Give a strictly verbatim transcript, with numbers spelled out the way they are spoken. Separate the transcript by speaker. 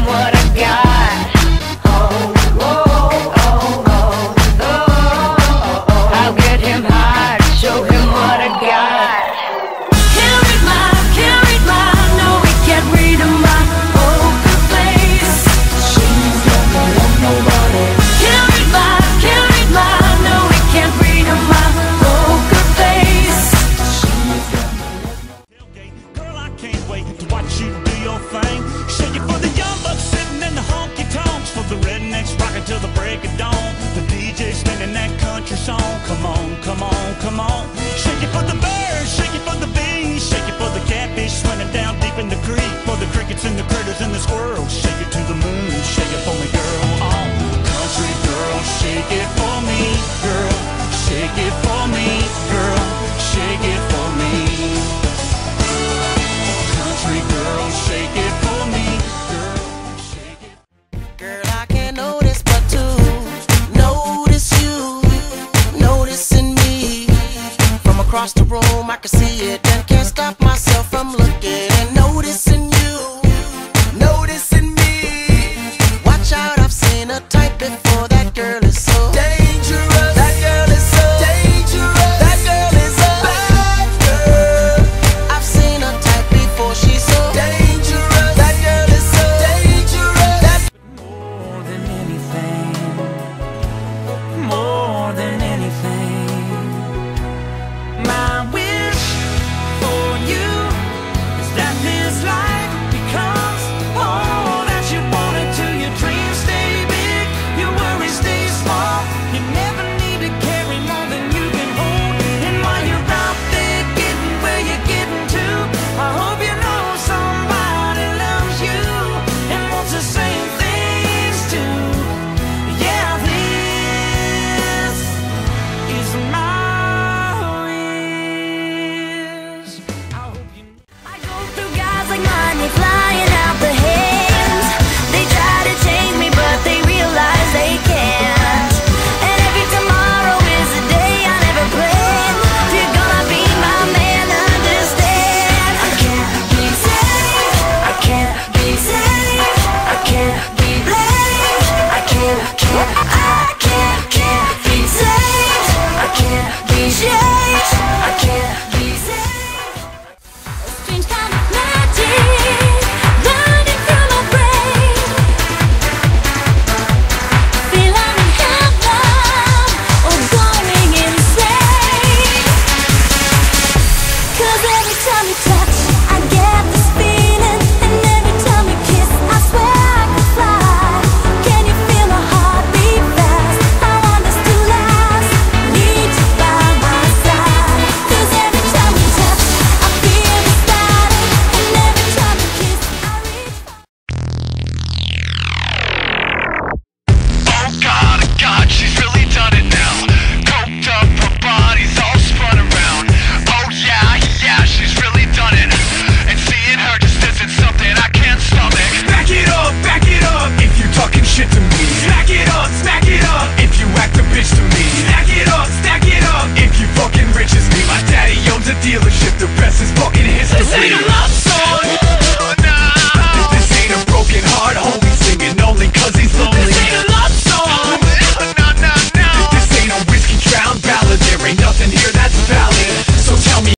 Speaker 1: what I got. Oh, oh, oh, oh, oh, oh. I'll get him high to show him what I got. Can't read my, can't read my, no, he can't read my poker face. She's never love nobody. Can't read my, can't read my, no, he can't read my poker face.
Speaker 2: Girl, I can't wait to watch you do your thing. Shake it for the young bucks sitting in the honky tonks, for the rednecks rocking till the break of dawn. The D J spinning that country song. Come on, come on, come on. Shake it for the birds, shake it for the bees, shake it for the catfish swimming down deep in the creek, for the crickets and the critters and the squirrels. Shake it to the moon, shake it for me, girl. Oh, country girl, shake it for me, girl. Shake it for me, girl. Shake it for me. Country girl, shake it for me, girl. Shake it.
Speaker 3: Girl, I can't notice but to notice you, noticing me. From across the room I can see it and can't stop myself from looking.